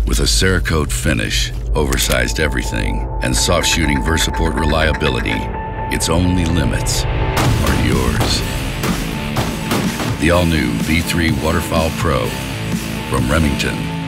With a cerakote finish, oversized everything, and soft shooting VersaPort reliability, its only limits are yours. The all-new V3 Waterfowl Pro from Remington.